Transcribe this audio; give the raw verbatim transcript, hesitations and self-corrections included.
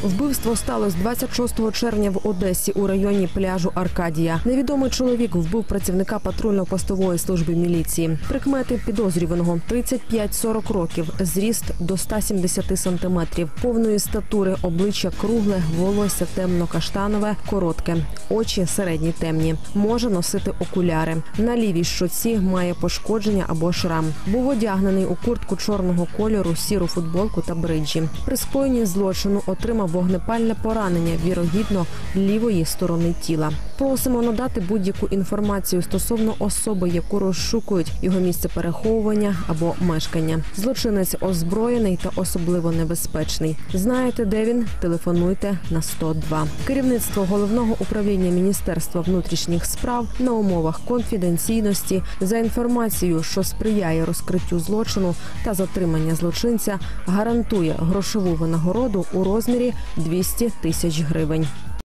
Вбивство сталося двадцять шостого червня в Одесі у районі пляжу Аркадія. Невідомий чоловік вбив працівника патрульно-постової служби міліції. Прикмети підозрюваного – тридцять п'ять - сорок років, зріст до ста сімдесяти сантиметрів, повної статури, обличчя кругле, волосся темно-каштанове, коротке, очі середні темні. Може носити окуляри. На лівій щоці має пошкодження або шрам. Був одягнений у куртку чорного кольору, сіру футболку та бриджі. При скоєнні злочину отримав вогнепальне поранення, вірогідно, лівої сторони тіла. Просимо надати будь-яку інформацію стосовно особи, яку розшукують, його місце переховування або мешкання. Злочинець озброєний та особливо небезпечний. Знаєте, де він? Телефонуйте на сто два. Керівництво Головного управління Міністерства внутрішніх справ на умовах конфіденційності за інформацією, що сприяє розкриттю злочину та затримання злочинця, гарантує грошову винагороду у розмірі двісті тисяч гривень.